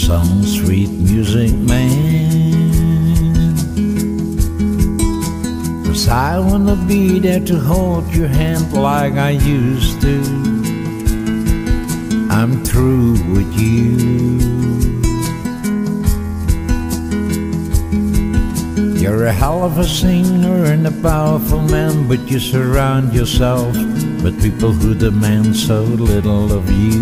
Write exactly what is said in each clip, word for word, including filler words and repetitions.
song, sweet music man, 'cause I wanna be there to hold your hand like I used to. I'm through with you. You're a hell of a singer and a powerful man, but you surround yourself with people who demand so little of you.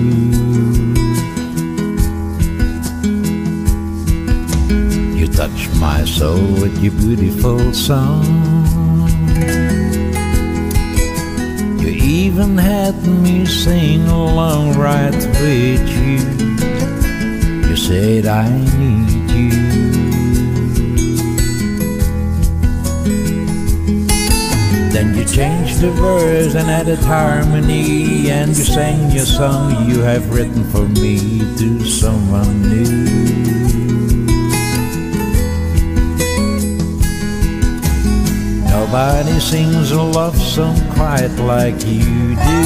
You touch my soul with your beautiful song. You even had me sing along right with you. You said I need you. Then you changed the words and added harmony, and you sang your song you have written for me to someone new. Nobody sings a love song quite like you do,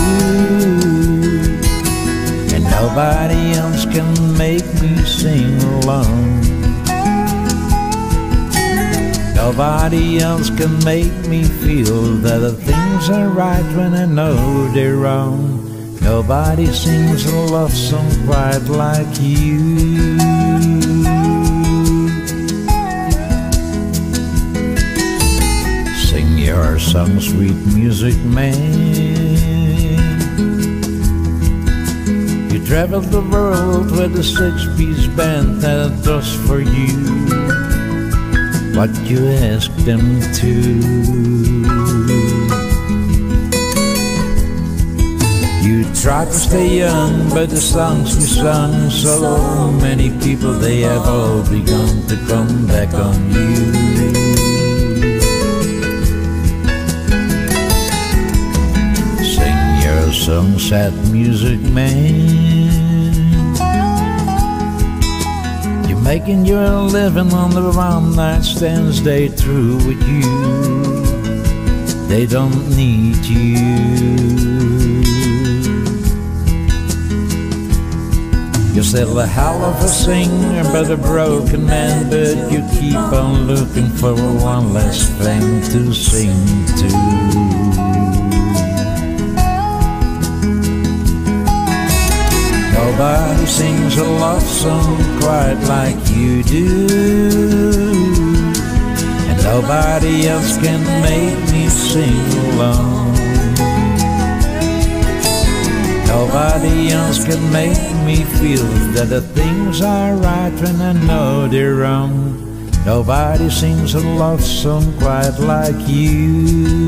and nobody else can make me sing along. Nobody else can make me feel that the things are right when I know they're wrong. Nobody sings a love song quite like you. Sing your song, sweet music man. You traveled the world with a six-piece band that does for you what you ask them to. You try to stay young, but the songs you sung, so many people, they have all begun to come back on you. Sing your song, sad music man. Making your living on the one-night stands, they through with you. They don't need you. You're still a hell of a singer, but a broken man, but you keep on looking for one less thing to sing to. Nobody sings a love song quite like you do, and nobody else can make me sing along. Nobody else can make me feel that the things are right when I know they're wrong. Nobody sings a love song quite like you.